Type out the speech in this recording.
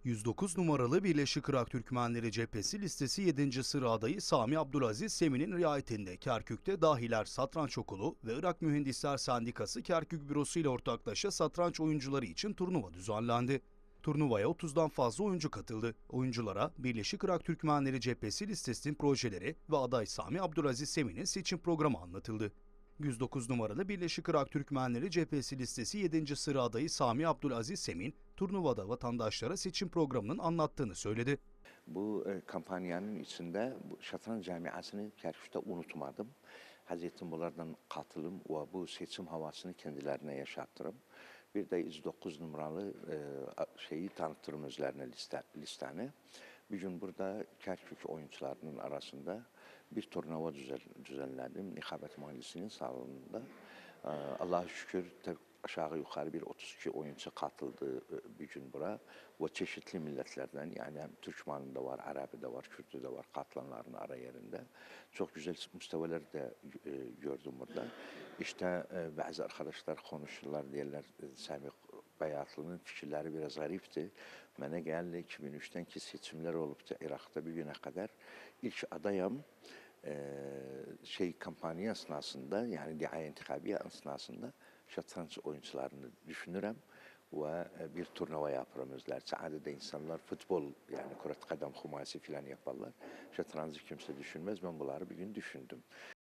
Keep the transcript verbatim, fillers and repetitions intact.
yüz dokuz numaralı Birleşik Irak Türkmenleri Cephesi listesi yedinci sıra adayı Sami Abdülaziz Semin'in riayetinde Kerkük'te Dahiler Satranç Okulu ve Irak Mühendisler Sendikası Kerkük Bürosu ile ortaklaşa satranç oyuncuları için turnuva düzenlendi. Turnuvaya otuzdan fazla oyuncu katıldı. Oyunculara Birleşik Irak Türkmenleri Cephesi listesinin projeleri ve aday Sami Abdülaziz Semin'in seçim programı anlatıldı. yüz dokuz numaralı Birleşik Irak Türkmenleri Cephesi listesi yedinci sıra adayı Sami Abdülaziz Semin, turnuvada vatandaşlara seçim programının anlattığını söyledi. Bu e, kampanyanın içinde bu şatranç camiasını Kerkük'te unutmadım. Hazretim bunlardan katılım ve bu seçim havasını kendilerine yaşattırım. Bir de yüz dokuz numaralı e, şeyi tanıtırım özlerine liste, listeni. Bir gün burada Kerkük oyuncularının arasında bir turnuva düzen, düzenledim. Nihabet Mahallesi'nin salonunda. E, Allah'a şükür aşağı yukarı bir otuz iki oyuncu katıldı bir gün bura ve çeşitli milletlerden, yani hem Türkmen'i de var, Arap'ı da var, Kürt'ü de var katılanların ara yerinde. Çok güzel müsteveler de e, gördüm burada. İşte e, bazı arkadaşlar konuşurlar diyorlar, e, Sami Bayatlı'nın fikirleri biraz garipti. Bana geldi iki bin üçten ki seçimler olup da Irak'ta bir güne kadar ilk adayım. Ee, şey kampanya esnasında, yani diaya intikabiye esnasında şatranç oyuncularını düşünürüm ve bir turnuva yaparım özler. Sadece insanlar futbol, yani kurat kadam humasi filan yaparlar. Şatrancı kimse düşünmez. Ben bunları bir gün düşündüm.